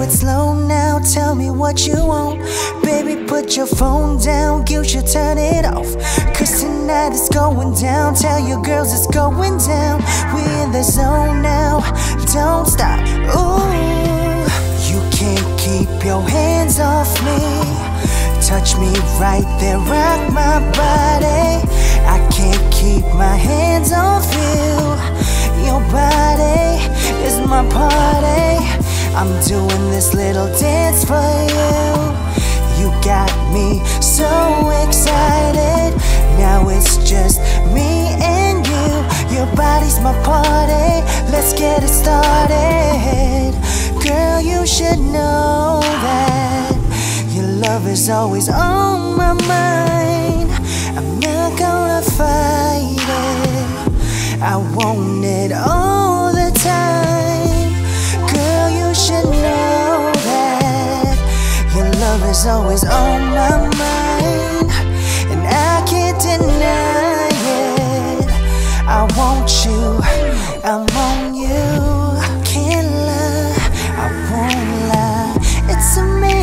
it slow now, tell me what you want. Baby, put your phone down, you should turn it off. Cause tonight it's going down, tell your girls it's going down. We in the zone now, don't stop. Ooh, you can't keep your hands off me. Touch me right there, rock my body. I can't keep my hands off you. Your body is my party. I'm doing this little dance for you. You got me so excited. Now it's just me and you. Your body's my party. Let's get it started. Girl, you should know that your love is always on my mind. I'm not gonna fight it. I want it all the time. Girl, you should know that your love is always on my mind, and I can't deny it. I want you, I'm on you. Can't lie, I won't lie. It's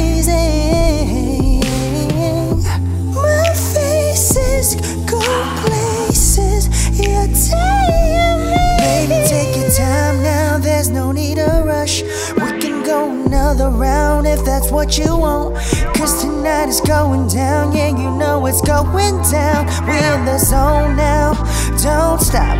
amazing. My faces go places. You're telling me. Baby, take your time now, there's no need to rush. We can go another round if that's what you want. Cause tonight is going down, yeah, you know it's going down. We're in the zone now, don't stop.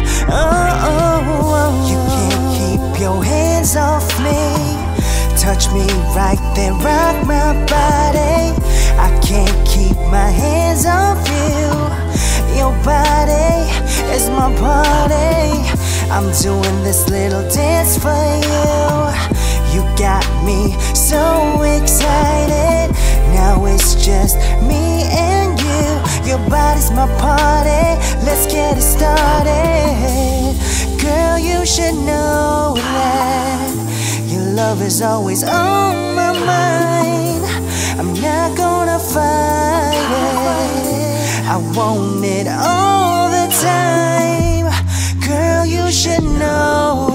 You can't keep your hands off me. Touch me right there, rock my body. I can't keep my hands off you. Your body is my party. I'm doing this little dance for you. You got me so excited. Now it's just me and you. Your body's my party. Let's get it started. Girl, you should know that your love is always on my mind. I'm not gonna fight it. I want it all the time. Girl, you should know